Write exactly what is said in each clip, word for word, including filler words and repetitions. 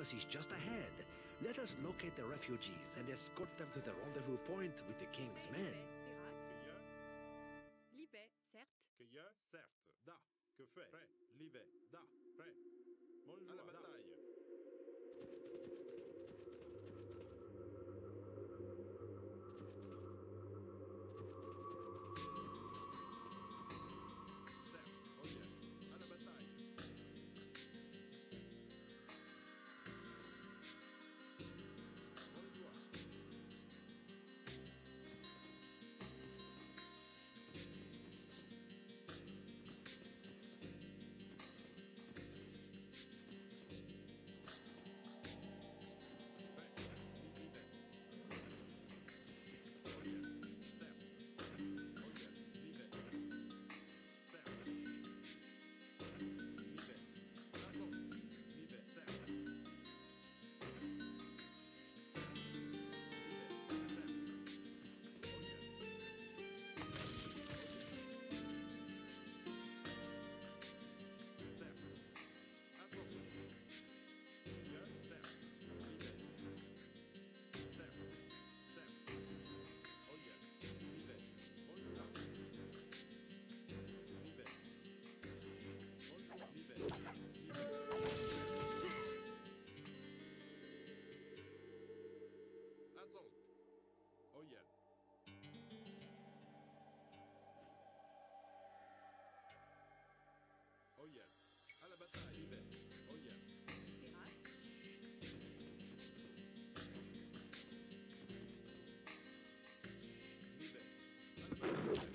forest is just ahead. Let us locate the refugees and escort them to the rendezvous point with the king's men. Libet, certes. Que je, certes. Da, que fait. Prêt, libet, da, prêt. Bonjour, à la bataille. Assault. Oh yeah. Oh yeah. À la bataille, libet. Oh yeah. Pirates. Libet. À la bataille.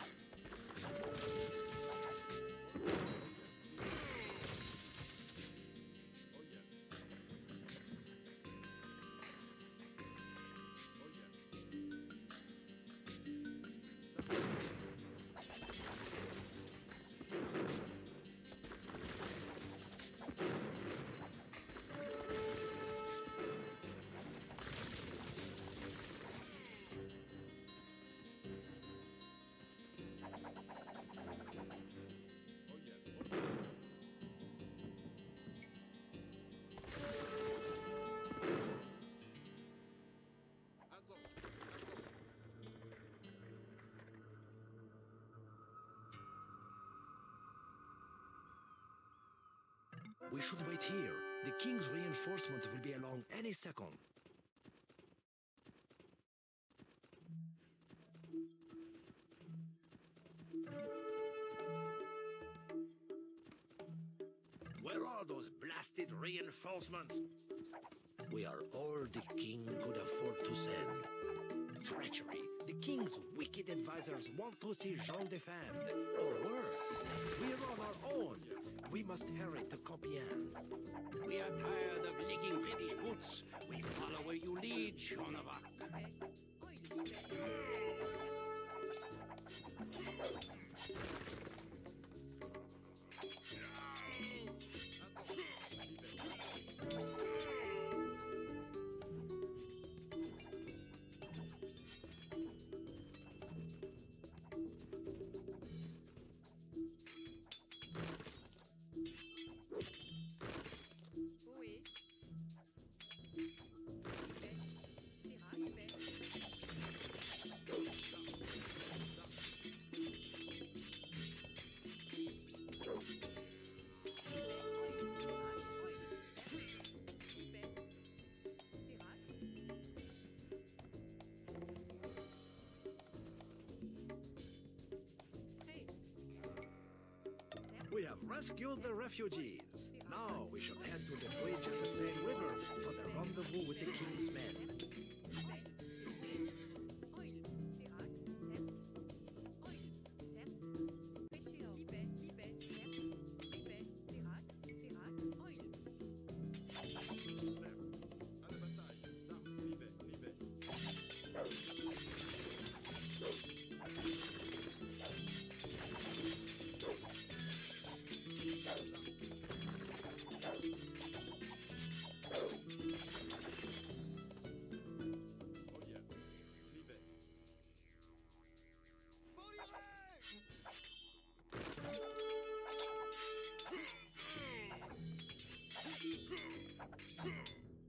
We should wait here. The king's reinforcements will be along any second. Where are those blasted reinforcements? We are all the king could afford to send. Treachery. The king's wicked advisors want to see Jean defend. Or worse, we're on our own. We must hurry to Compiègne. We are tired of licking British boots. We follow where you lead, Joan of Arc. We have rescued the refugees. Now we shall head to the bridge of the Seine River for the rendezvous with the king's men. Huh.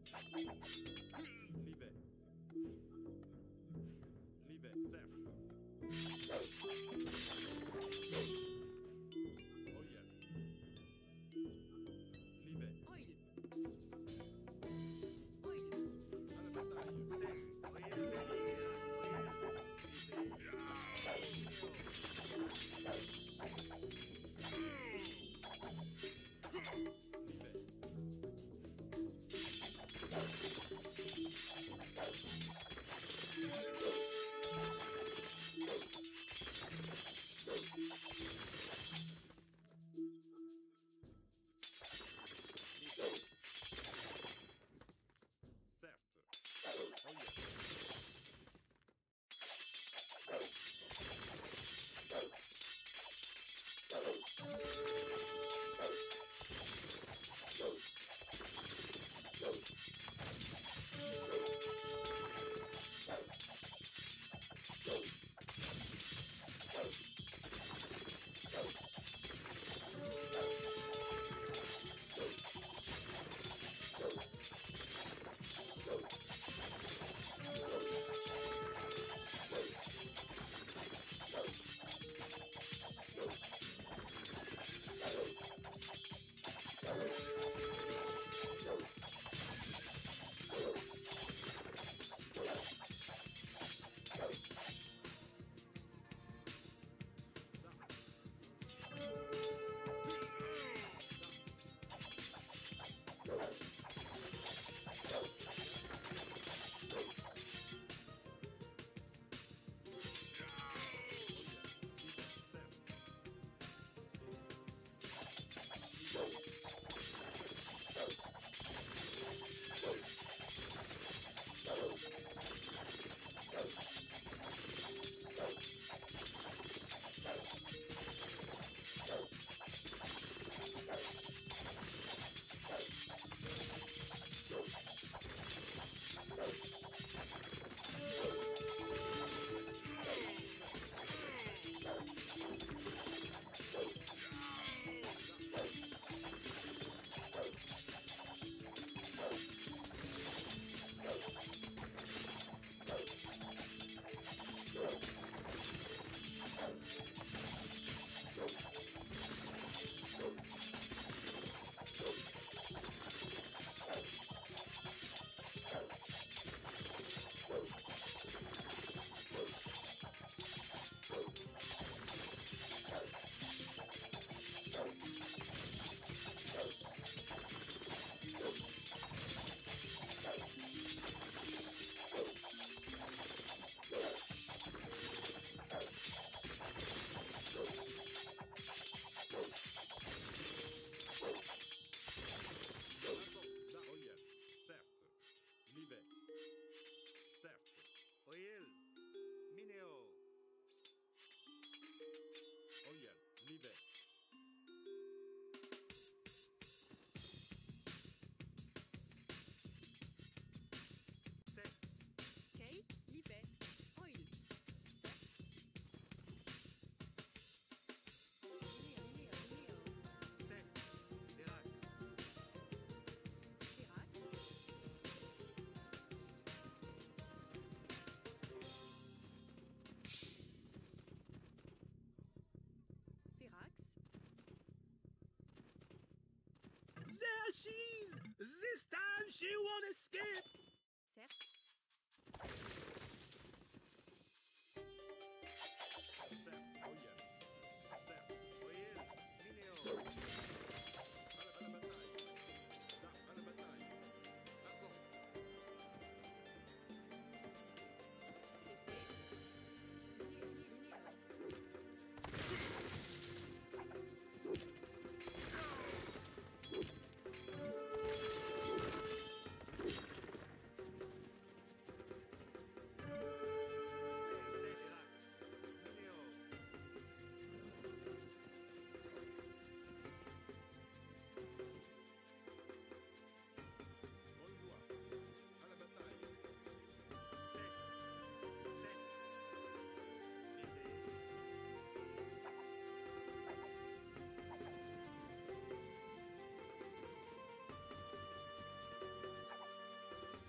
and she won't escape. Certes.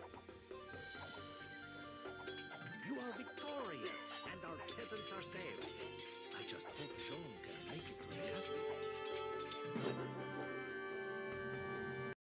You are victorious, and our peasants are saved.